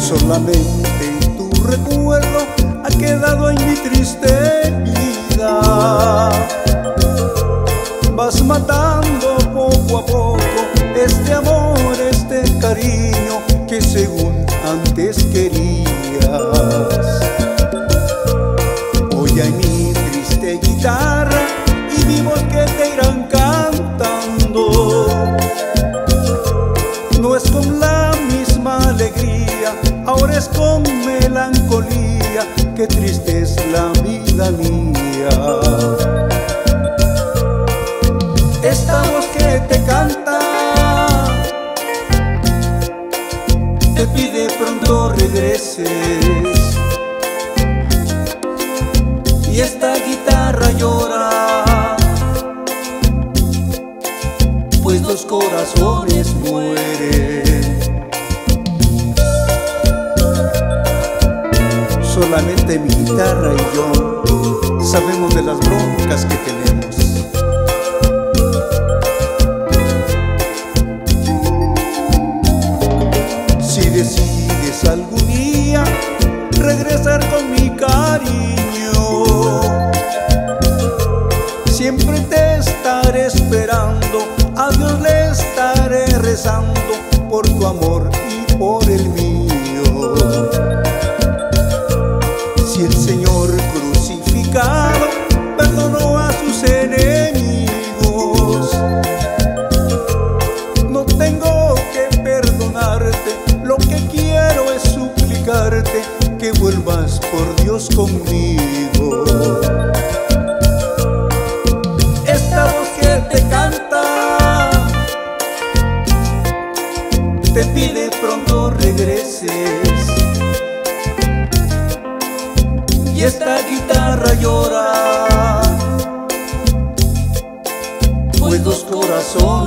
Solamente tu recuerdo ha quedado en mi triste vida. Vas matando poco a poco este amor, este cariño que según antes querías. Oye mi triste guitarra y mi voz que te irán cantando. No es con la misma alegría, ahora es con melancolía, qué triste es la vida mía. Esta voz que te canta te pide pronto regreses, y esta guitarra llora, pues dos corazones mueren. Solamente mi guitarra y yo sabemos de las broncas que tenemos. Si decides algún día regresar con mi cariño, siempre te estaré esperando, a Dios le estaré rezando por tu amor y por el mío. Si el Señor crucificado perdonó a sus enemigos, no tengo que perdonarte, lo que quiero es suplicarte que vuelvas por Dios conmigo. Esta voz que te canta te pide pronto regreses, y esta guitarra llora, pues dos corazones